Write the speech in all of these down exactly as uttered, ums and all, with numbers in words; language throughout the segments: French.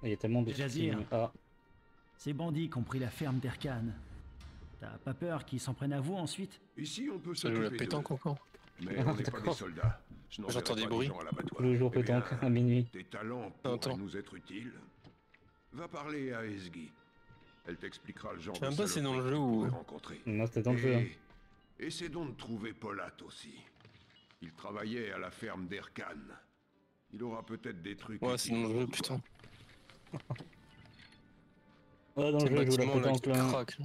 Il y a tellement de Jazir. soucis. Ah, Ces bandits qui ont pris la ferme d'Erkan. T'as pas peur qu'ils s'en prennent à vous ensuite? Ici, on peut Ça joue la s'occuper d'eux. pétanque encore. Mais on n'est pas des D'accord. soldats. Je n'enverrai J'entends des pas bruits. gens à l'abattoir. tous les jours Eh bien, pétanque à minuit. tes talents pourraient Attends. nous être utiles. Va parler à Esgi. Elle t'expliquera le genre Je sais de même pas si c'est dans le saloperie jeu que tu ou- pourrais rencontrer. Non, c'était dans le jeu. hein. Et essaie donc de trouver Polat aussi. Il travaillait à la ferme d'Erkan. Il aura peut-être des trucs... Ouais, c'est dans le utiles jeu, pour putain. toi. Ouais, dans C'est le le jeu, je joue la bâtiment là qui pétanque là. craque.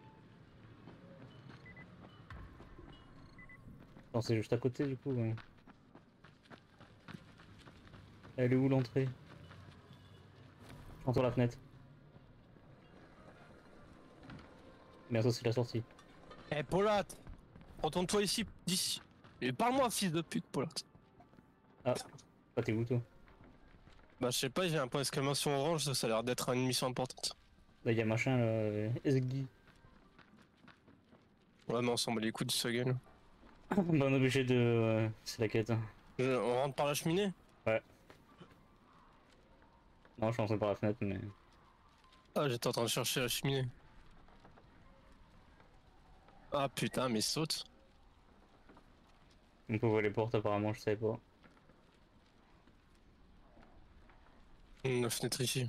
Non, c'est juste à côté du coup. Ouais. Elle est où l'entrée? J'entends la fenêtre. Bientôt c'est la sortie. Eh, Polat! Retourne-toi ici, d'ici. Et parle-moi, fils de pute, Polat. Ah, bah t'es où toi? Bah, je sais pas, j'ai un point d'exclamation orange, ça a l'air d'être une mission importante. Là y'a machin là, euh, Esgi. Ouais, mais on s'en bat les couilles de sa gueule. Bah on est obligé de... euh, c'est la quête. Je- On rentre par la cheminée? Non, je suis rentré par la fenêtre mais... Ah, j'étais en train de chercher la cheminée. Ah putain, mais saute. On peut ouvrir les portes apparemment, je savais pas. Hum, La fenêtre ici.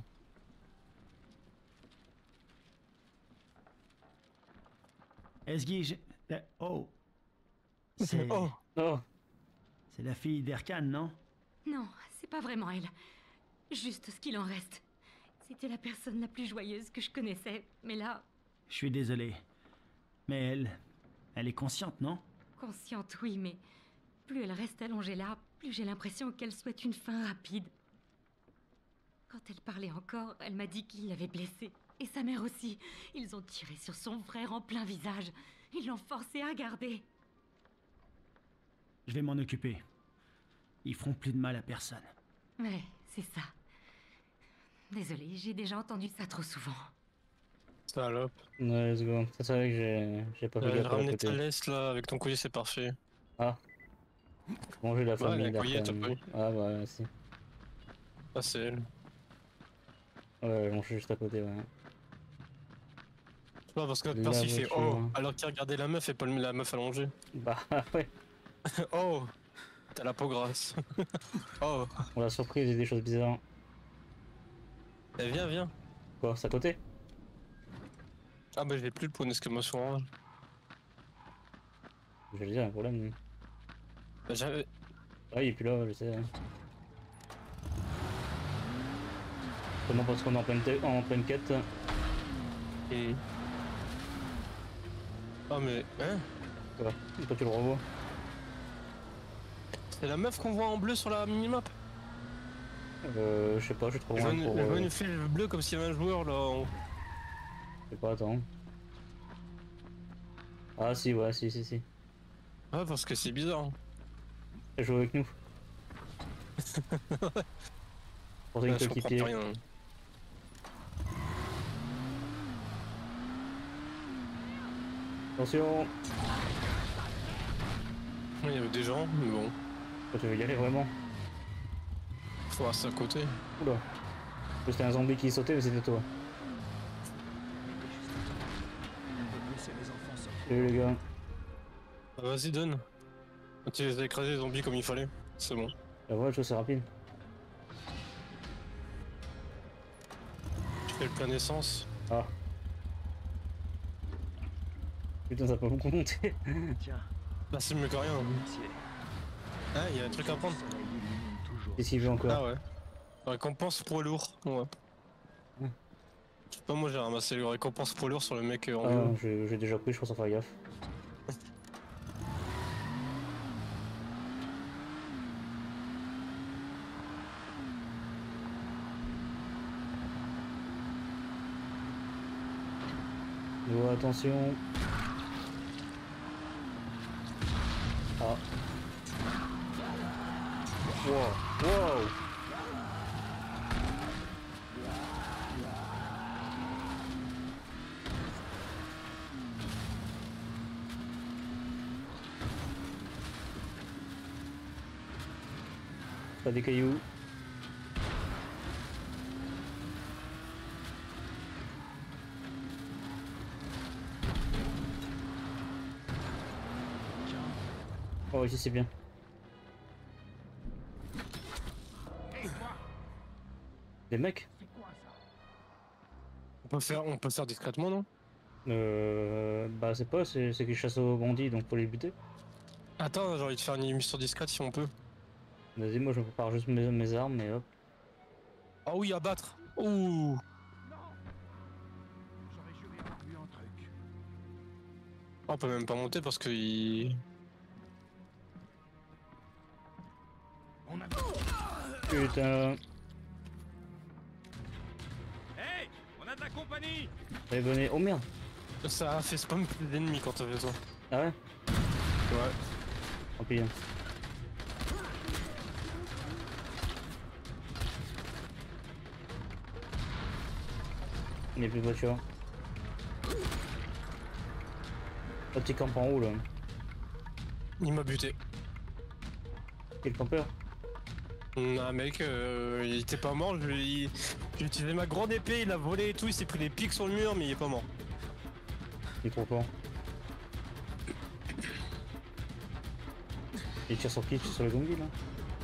Esgi, j'ai... euh, Oh. C'est... Oh! Oh! C'est la fille d'Erkan, non? Non, c'est pas vraiment elle. Juste ce qu'il en reste. C'était la personne la plus joyeuse que je connaissais, mais là, Je suis désolé. Mais elle... Elle est consciente, non? consciente, oui, mais plus elle reste allongée là, plus j'ai l'impression qu'elle souhaite une fin rapide. Quand elle parlait encore, elle m'a dit qu'il l'avait blessée. Et sa mère aussi. Ils ont tiré sur son frère en plein visage. Ils l'ont forcé à garder. Je vais m'en occuper. Ils feront plus de mal à personne. Ouais, c'est ça. Désolée, j'ai déjà entendu ça trop souvent. Salope. Ouais, let's go. Ça c'est vrai que j'ai j'ai pas fait Euh, J'ai gaffe à la ramené ta côté. laisse là, avec ton collier, c'est parfait. Manger la Ouais, famille la collier, d'Arkham. t'as pas eu. Ah bah si. Ah, c'est elle. Ouais, j'en suis juste à côté, ouais. C'est pas parce que La Percy fait voiture. oh, alors qu'il regardait la meuf et pas le- la meuf allongée. Bah ouais, Oh! T'as la peau grasse. Oh! on l'a surprise, il y a des choses bizarres. Eh, viens, viens. Quoi, c'est à côté? Ah, bah j'ai plus le point d'exclamation orange. Je vais le dire, un problème. Bah, j'avais. Ah, il est plus là, je sais. Comment parce qu'on est en pleine, te- en pleine quête? Hmm. Ah, mais. Hein? Quoi? Toi tu le revois? C'est la meuf qu'on voit en bleu sur la minimap? Euh, je sais pas, je suis trop Je loin vois une, pour... je vois euh, une flèche bleue comme s'il y avait un joueur là. en- Je sais pas, attends. Ah si, ouais, si, si, si. Ah, parce que c'est bizarre. Elle joue avec nous. Pour ça Ouais, qu'il je faut comprends quitter. plus rien. Attention! Il y avait des gens, mais bon. Toi, tu veux y aller vraiment? Faut rester à côté. Oula. C'était un zombie qui sautait, mais c'était toi. Salut les gars. Ah, vas-y, donne. Tu les as écrasés les zombies comme il fallait. C'est bon. La voiture c'est rapide. Je fais le plein d'essence. Ah. Putain, ça peut beaucoup monter. Tiens, Bah, c'est mieux que rien. merci. Ah, il y a un truc à prendre. Qu'est-ce qu'il veut encore? Ah ouais. Récompense poids lourd. Ouais. Hmm. Je sais pas, moi j'ai ramassé le récompense poids lourd sur le mec euh, en Ah, haut. j'ai j'ai déjà pris, je pense à faire gaffe. Oh, attention. Ah. Wow. Wow. Pas des cailloux. Oh, ici c'est bien. Des mecs? On peut faire, on peut faire discrètement, non? Euh. Bah, c'est pas, c'est qu'ils chassent aux bandits donc faut les buter. Attends, j'ai envie de faire une mission discrète si on peut. Vas-y, moi je prépare juste mes, mes armes et hop. Ah oui, abattre. Ouh. On peut même pas monter parce que il... Putain. Hey, on a de la compagnie. Allez, venez. Oh merde. ça a fait spam plus d'ennemis quand t'as fait ça. Ah ouais? Ouais. Tant pis. Hein. Il n'y a plus de voiture. Oh, petit camp en haut là. Il m'a buté. Quel campeur? Non mec, euh, il était pas mort, je lui- j'ai utilisé ma grande épée, il a volé et tout, il s'est pris des pics sur le mur mais il est pas mort. Il est trop fort. Il tire sur qui? Il tire sur les zombies là?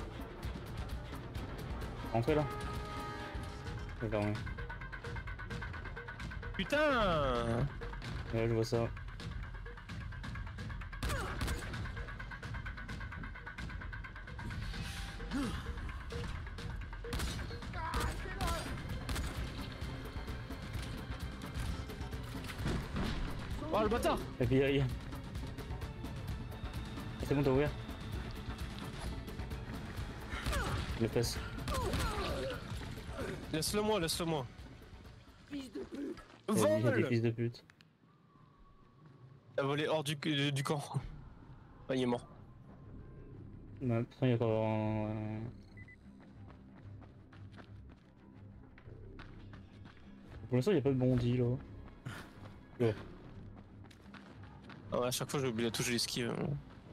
Entrez là. D'accord, ouais. Putain. Ouais, je vois ça. Oh le bâtard. Et puis il y a... C'est bon, t'as ouvert. Le passe. Laisse-le moi, laisse-le moi. Il y a des Vol. fils de pute. Il a volé hors du, du, du camp. Ah, il est mort. Ouais, putain, il y a encore un... Pour l'instant, il n'y a pas de bondi là. Ouais. Ah ouais, à chaque fois j'ai oublié la touche d'esquive. Euh.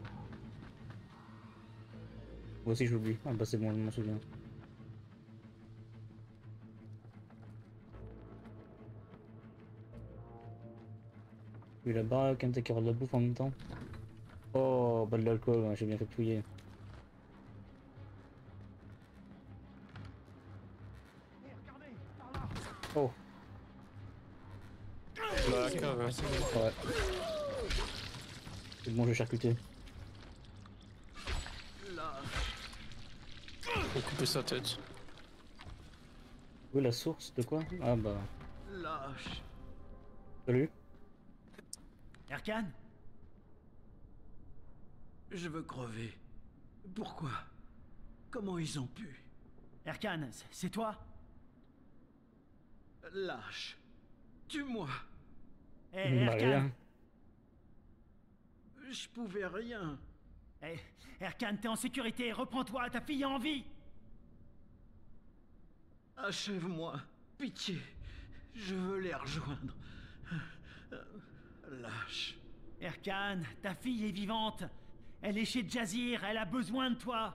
Moi aussi j'oublie. Ah bah c'est bon, je m'en souviens. Oui, la baraque, un qui aura de la bouffe en même temps. Oh, bah de l'alcool, ouais, j'ai bien fait fouiller. Oh. Bah, cave, ouais. Ouais. C'est bon, je vais charcuter. Faut couper sa tête. Oui, la source de quoi? Ah bah. Lâche. Salut. Erkan? Je veux crever. Pourquoi? Comment ils ont pu? Erkan, c'est toi? Lâche. Tue-moi. Eh, Bah, Erkan! rien. Je pouvais rien. Eh, Erkan, t'es en sécurité, reprends-toi, ta fille est en vie! Achève-moi. Pitié. Je veux les rejoindre. Lâche. Erkan, ta fille est vivante! Elle est chez Jazir, elle a besoin de toi!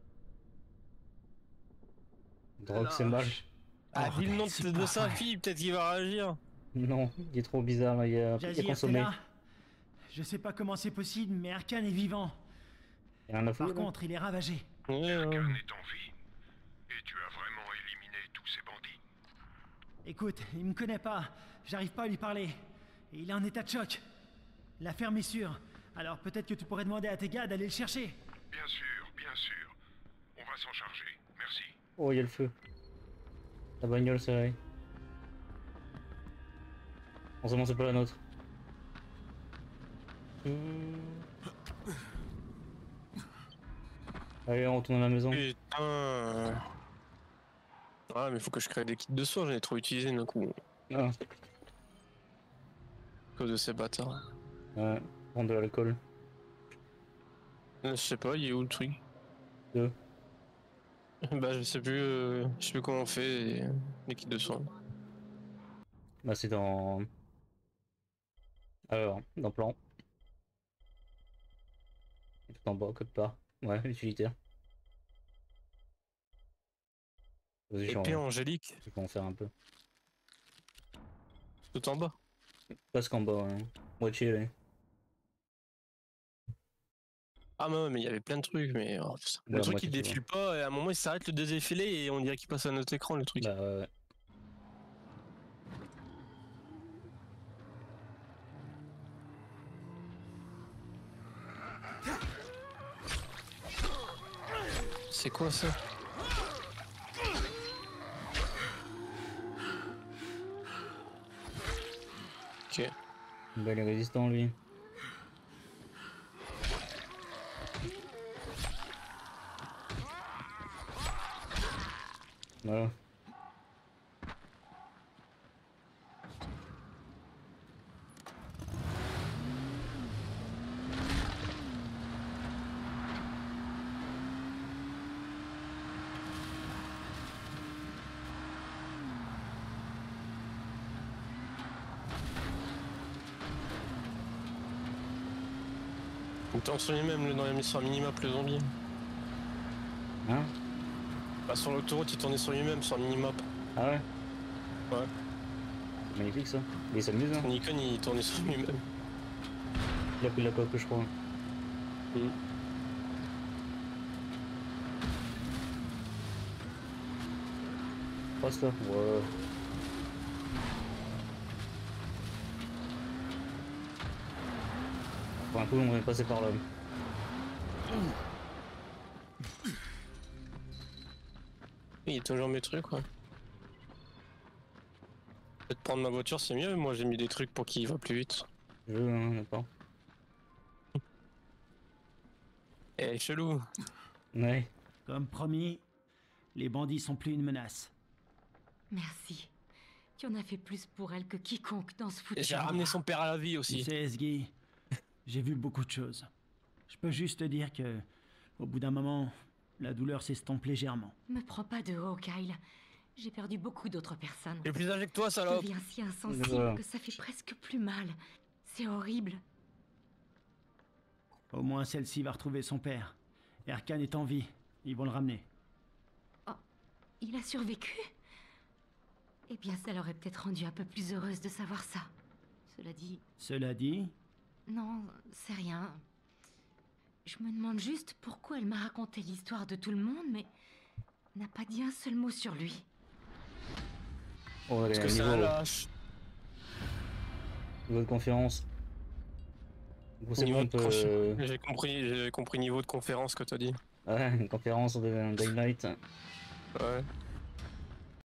Drogue, c'est mal. Ah, dis le nom c'est de, pas de sa vrai. fille, peut-être qu'il va réagir. Non, il est trop bizarre, là, il a, il a Jazir, t'es consommé. là? Je sais pas comment c'est possible, mais Erkan est vivant. Il y a rien à Par foutre. là. contre, il est ravagé. Ouais, ouais. est en vie. Et tu as vraiment éliminé tous ces bandits. Écoute, il me connaît pas. J'arrive pas à lui parler. Et il est en état de choc. La ferme est sûre. Alors peut-être que tu pourrais demander à tes gars d'aller le chercher. Bien sûr, bien sûr. On va s'en charger. Merci. Oh, il y a le feu. La bagnole, c'est vrai. Heureusement, c'est pas la nôtre. Allez, on retourne à la maison. Putain. Ah, mais faut que je crée des kits de soins, j'en ai trop utilisé d'un coup. Ah, À cause de ces bâtards. ouais, prendre de l'alcool. Euh, Je sais pas, il est où le truc? Deux. Bah, je sais plus, euh, je sais plus comment on fait les, les kits de soins. Bah, c'est dans. Alors, dans plan. Tout en bas, quelque part. Ouais, utilitaire. Vas-y, je Épée vais angélique, en faire un peu. tout en bas. Presque en bas, hein. Moitié, là. Ah, mais ouais, mais il y avait plein de trucs, mais. Oh, putain. Ouais, le truc moi, il c'est défile pas, et à un moment il s'arrête le défilé et on dirait qu'il passe à notre écran le truc. Bah ouais, ouais. C'est quoi ça? Ok. Bah il est résistant lui. Voilà. Il tourne sur lui-même le- dans la mission minimap le zombie. Hein? Bah sur l'autoroute il tournait sur lui-même sur minimap. Ah ouais? Ouais. Magnifique ça. Mais il s'amuse hein. Nikon il tournait sur lui-même. Il a pris la coque je crois. Mm. Passe là. Ouais. Pour un coup on est passé par là. Il est toujours mes trucs quoi. Peut-être prendre ma voiture c'est mieux, moi j'ai mis des trucs pour qu'il va plus vite. Je veux hein, d'accord. Eh chelou. Ouais. Comme promis, les bandits sont plus une menace. Merci. Tu en as fait plus pour elle que quiconque dans ce foutu. Et j'ai ramené son père à la vie Tu aussi. sais, Esgui, j'ai vu beaucoup de choses. Je peux juste te dire que, au bout d'un moment, la douleur s'estompe légèrement. Me prends pas de haut, Kyle. J'ai perdu beaucoup d'autres personnes. Il est plus âgé que toi Je salope. deviens si insensible Voilà. que ça fait presque plus mal. C'est horrible. Au moins, celle-ci va retrouver son père. Erkan est en vie. Ils vont le ramener. Il a survécu? Eh bien, ça l'aurait peut-être rendue un peu plus heureuse de savoir ça. Cela dit... Cela dit, Non, c'est rien. Je me demande juste pourquoi elle m'a raconté l'histoire de tout le monde, mais n'a pas dit un seul mot sur lui. Oh allez, Parce que c'est niveau, un lâche. niveau de confiance. Du coup, c'est Niveau bon, on de peut... proche. euh, J'ai compris, j'ai compris niveau de conférence que t'as dit. Ouais, une conférence de Daylight. Ouais.